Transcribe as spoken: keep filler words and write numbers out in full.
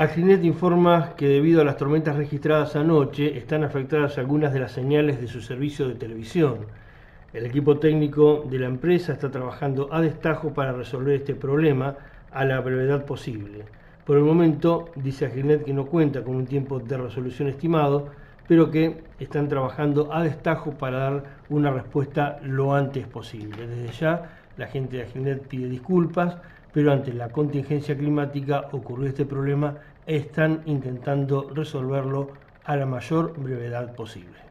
Agrinet informa que debido a las tormentas registradas anoche están afectadas algunas de las señales de su servicio de televisión. El equipo técnico de la empresa está trabajando a destajo para resolver este problema a la brevedad posible. Por el momento, dice Agrinet que no cuenta con un tiempo de resolución estimado, pero que están trabajando a destajo para dar una respuesta lo antes posible. Desde ya, la gente de Agrinet pide disculpas, pero ante la contingencia climática ocurrió este problema e están intentando resolverlo a la mayor brevedad posible.